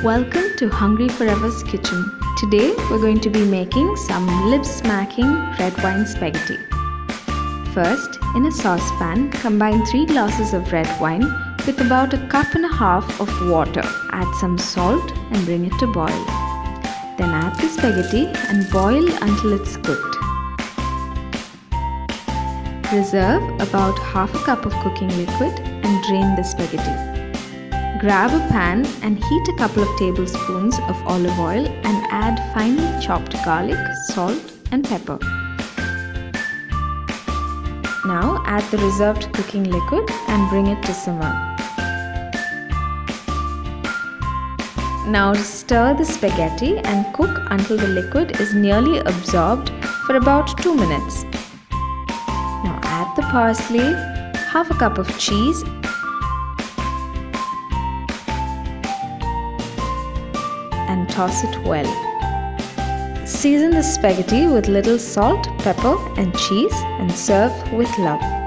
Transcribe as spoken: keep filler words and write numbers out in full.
Welcome to Hungry Forever's kitchen. Today we're going to be making some lip-smacking red wine spaghetti. First, in a saucepan, combine three glasses of red wine with about a cup and a half of water. Add some salt and bring it to boil. Then add the spaghetti and boil until it's cooked. Reserve about half a cup of cooking liquid and drain the spaghetti. Grab a pan and heat a couple of tablespoons of olive oil and add finely chopped garlic, salt and pepper. Now add the reserved cooking liquid and bring it to simmer. Now stir the spaghetti and cook until the liquid is nearly absorbed for about two minutes. Now add the parsley, half a cup of cheese and toss it well. Season the spaghetti with little salt, pepper and cheese and serve with love.